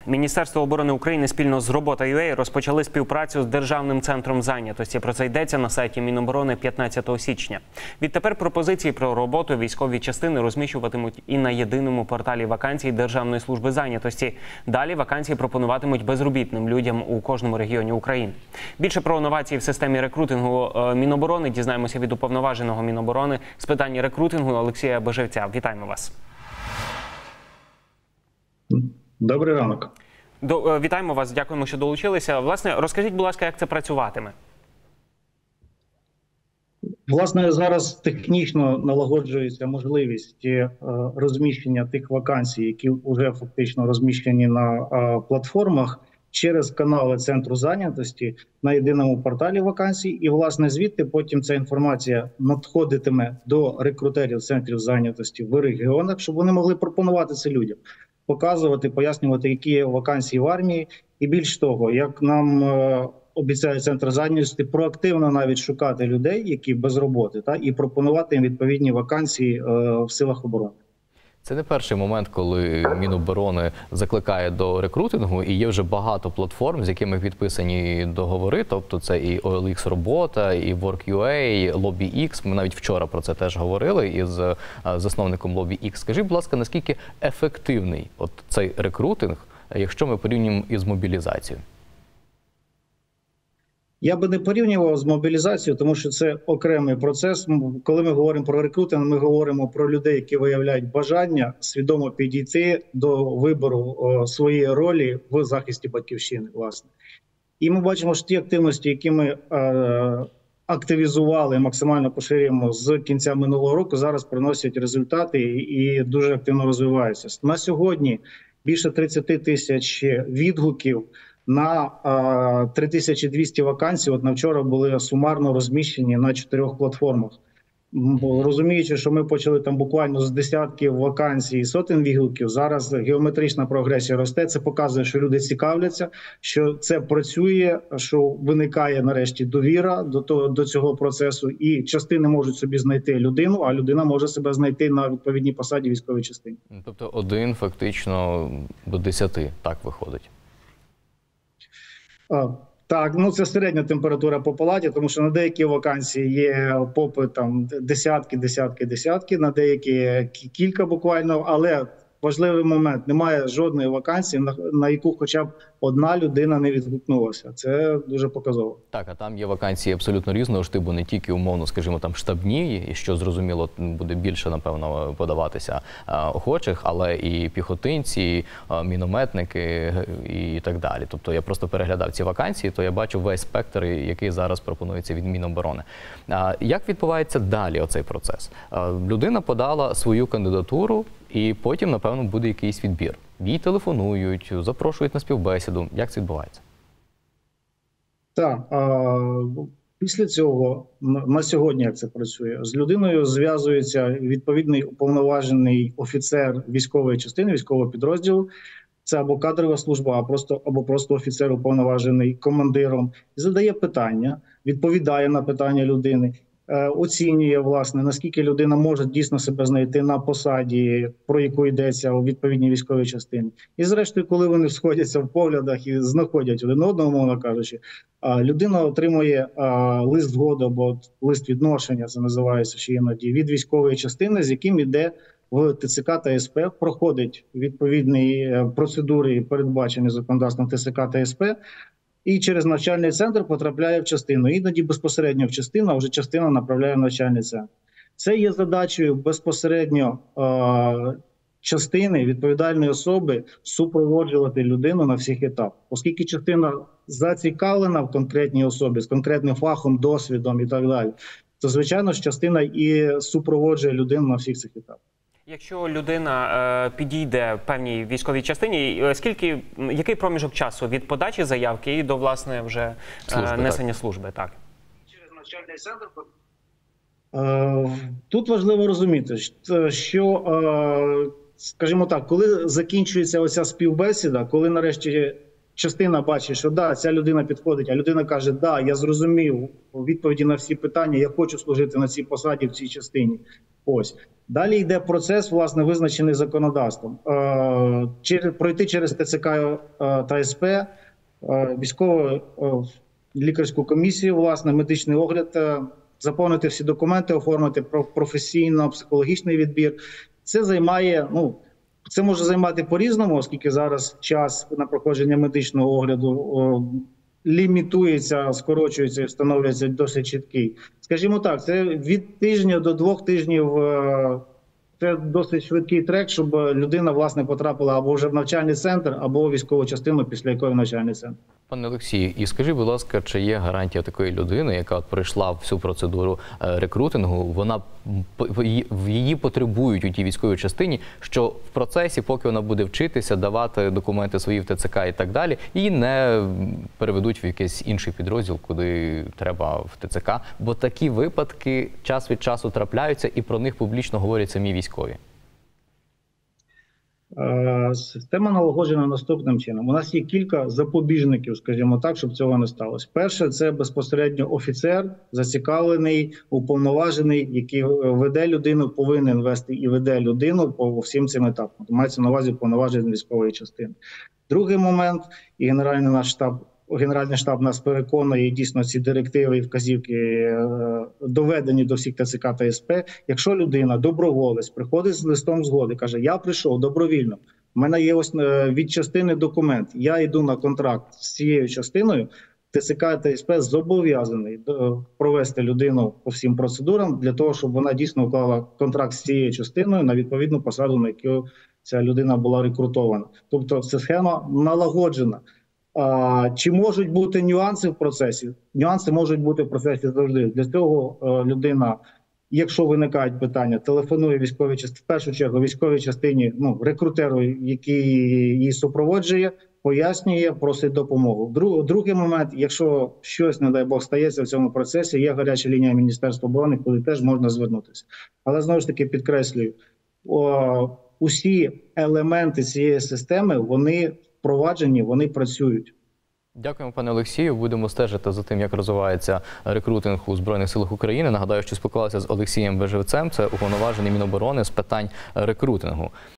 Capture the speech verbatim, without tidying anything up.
Міністерство оборони України спільно з Робота.ua розпочали співпрацю з Державним центром зайнятості. Про це йдеться на сайті Міноборони п'ятнадцятого січня. Відтепер пропозиції про роботу військові частини розміщуватимуть і на єдиному порталі вакансій Державної служби зайнятості. Далі вакансії пропонуватимуть безробітним людям у кожному регіоні України. Більше про новації в системі рекрутингу Міноборони дізнаємося від уповноваженого Міноборони з питань рекрутингу Олексія Бежевця. Вітаємо вас. Добрий ранок. До, вітаємо вас, дякуємо, що долучилися. Власне, розкажіть, будь ласка, як це працюватиме? Власне, зараз технічно налагоджується можливість е, розміщення тих вакансій, які вже фактично розміщені на е, платформах, через канали Центру зайнятості на єдиному порталі вакансій. І, власне, звідти потім ця інформація надходитиме до рекрутерів Центрів зайнятості в регіонах, щоб вони могли пропонувати це людям. Показувати, пояснювати, які є вакансії в армії. І більш того, як нам е, обіцяє Центр зайнятості, проактивно навіть шукати людей, які без роботи, та, і пропонувати їм відповідні вакансії е, в силах оборони. Це не перший момент, коли Міноборони закликає до рекрутингу, і є вже багато платформ, з якими підписані договори, тобто це і о ел ікс Робота, і Work.ua, і LobbyX. Ми навіть вчора про це теж говорили із засновником LobbyX. Скажіть, будь ласка, наскільки ефективний от цей рекрутинг, якщо ми порівнюємо із мобілізацією? Я би не порівнював з мобілізацією, тому що це окремий процес. Коли ми говоримо про рекрутинг, ми говоримо про людей, які виявляють бажання свідомо підійти до вибору о, своєї ролі в захисті батьківщини, власне. І ми бачимо, що ті активності, які ми е, активізували, максимально поширюємо з кінця минулого року, зараз приносять результати і, і дуже активно розвиваються. На сьогодні більше тридцять тисяч відгуків на три тисячі двісті вакансій. От на вчора були сумарно розміщені на чотирьох платформах. Розуміючи, що ми почали там буквально з десятків вакансій і сотень відгуків, зараз геометрична прогресія росте. Це показує, що люди цікавляться, що це працює, що виникає нарешті довіра до того, до цього процесу, і частини можуть собі знайти людину, а людина може себе знайти на відповідній посаді військовій частині. Тобто один фактично до десяти, так виходить? А, так, ну це середня температура по палаті, тому що на деякі вакансії є попит там десятки, десятки, десятки, на деякі кілька буквально, але важливий момент, немає жодної вакансії, на, на яку хоча б одна людина не відгукнулася. Це дуже показово. Так, а там є вакансії абсолютно різного штибу, не тільки умовно, скажімо, там штабні, і що зрозуміло, буде більше, напевно, подаватися а, охочих, але і піхотинці, а, мінометники і так далі. Тобто я просто переглядав ці вакансії, то я бачу весь спектр, який зараз пропонується від Міноборони. А, як відбувається далі оцей процес? А, людина подала свою кандидатуру, і потім, напевно, буде якийсь відбір. Їй телефонують, запрошують на співбесіду. Як це відбувається? Так. А, після цього, на сьогодні як це працює, з людиною зв'язується відповідний уповноважений офіцер військової частини, військового підрозділу. Це або кадрова служба, або просто, або просто офіцер уповноважений командиром. І задає питання, відповідає на питання людини. Оцінює, власне, наскільки людина може дійсно себе знайти на посаді, про яку йдеться у відповідній військовій частині. І зрештою, коли вони сходяться в поглядах і знаходять один одного, мовно кажучи, людина отримує лист згоди або лист відношення, це називається ще іноді, від військової частини, з яким йде в те це ка та ес пе, проходить відповідні процедури, передбачені законодавством те це ка та ес пе, і через навчальний центр потрапляє в частину. Іноді безпосередньо в частину, а вже частина направляє в навчальний центр. Це є задачею безпосередньо е частини, відповідальної особи супроводжувати людину на всіх етапах. Оскільки частина зацікавлена в конкретній особі, з конкретним фахом, досвідом і так далі, то, звичайно ж, частина і супроводжує людину на всіх цих етапах. Якщо людина е, підійде певній військовій частині, скільки, який проміжок часу від подачі заявки і до, власне, вже е, служби, несення так. служби? Так. Через навчальний центр? Е, тут важливо розуміти, що, е, скажімо так, коли закінчується оця співбесіда, коли нарешті частина бачить, що да, ця людина підходить, а людина каже, да, я зрозумів відповіді на всі питання, я хочу служити на цій посаді в цій частині. Ось. Далі йде процес, власне, визначений законодавством. Е, через, пройти через ТЦК е, та СП, е, військово е, лікарську комісію, власне, медичний огляд, е, заповнити всі документи, оформити професійно-психологічний відбір. Це займає, ну, це може займати по-різному, оскільки зараз час на проходження медичного огляду о, лімітується, скорочується і встановлюється досить чіткий. Скажімо так, це від тижня до двох тижнів. е, Це досить швидкий трек, щоб людина, власне, потрапила або вже в навчальний центр, або в військову частину, після якої в навчальний центр. Пане Олексію, і скажи, будь ласка, чи є гарантія такої людини, яка от пройшла всю процедуру е, рекрутингу, вона п- в її- в її потребують у тій військовій частині, що в процесі, поки вона буде вчитися, давати документи свої в ТЦК і так далі, її не переведуть в якийсь інший підрозділ, куди треба в ТЦК, бо такі випадки час від часу трапляються, і про них публічно говорять самі військові. Е, Система налагоджена наступним чином. У нас є кілька запобіжників, скажімо так, щоб цього не сталося. Перше, це безпосередньо офіцер, зацікавлений, уповноважений, який веде людину, повинен вести і веде людину по всім цим етапам. Мається на увазі повноваження військової частини. Другий момент, і Генеральний наш штаб, Генеральний штаб нас переконує, і дійсно ці директиви і вказівки е, доведені до всіх ТЦК та СП. Якщо людина, доброволець, приходить з листом згоди, каже, я прийшов добровільно, в мене є ось е, від частини документ, я йду на контракт з цією частиною, ТЦК та СП зобов'язаний е, провести людину по всім процедурам для того, щоб вона дійсно уклала контракт з цією частиною на відповідну посаду, на яку ця людина була рекрутована. Тобто ця схема налагоджена. А, чи можуть бути нюанси в процесі? Нюанси можуть бути в процесі завжди. Для цього е, людина, якщо виникають питання, телефонує військовій частині, в першу чергу військовій частині, ну, рекрутеру, який її супроводжує, пояснює, просить допомогу. Друг, другий момент, якщо щось, не дай Бог, стається в цьому процесі, є гаряча лінія Міністерства оборони, куди теж можна звернутися. Але знову ж таки підкреслюю, о, усі елементи цієї системи, вони впроваджені, вони працюють. Дякуємо, пане Олексію. Будемо стежити за тим, як розвивається рекрутинг у Збройних силах України. Нагадаю, що спілкувалися з Олексієм Бежевцем, це уповноважений Міноборони з питань рекрутингу.